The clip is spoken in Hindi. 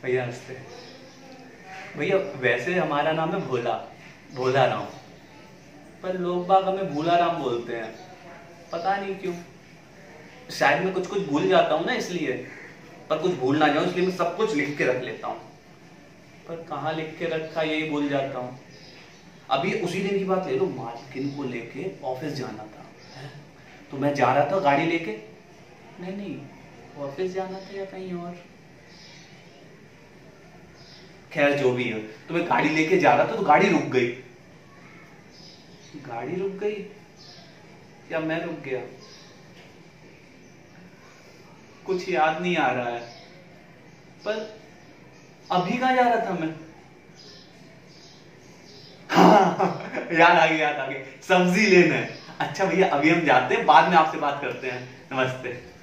भैया हंसते। भैया वैसे हमारा नाम है भोला, भोला राम, पर लोग बाग हमें भूला राम बोलते हैं, पता नहीं क्यों। शायद मैं कुछ कुछ भूल जाता हूँ ना इसलिए, पर कुछ भूल ना जाऊं इसलिए मैं सब कुछ लिख के रख लेता हूँ, पर कहाँ लिख के रखा यही भूल जाता हूँ। अभी उसी दिन की बात ले लो, मालकिन को लेके ऑफिस जाना था, तो मैं जा रहा था गाड़ी लेके, नहीं ऑफिस जाना था या कहीं और, खैर जो भी है, तो मैं गाड़ी लेके जा रहा था तो गाड़ी रुक गई। गाड़ी रुक गई या मैं रुक गया, कुछ याद नहीं आ रहा है, पर अभी कहाँ जा रहा था मैं। हाँ, याद आ गई, सब्जी लेना है। अच्छा भैया अभी हम जाते हैं, बाद में आपसे बात करते हैं। नमस्ते।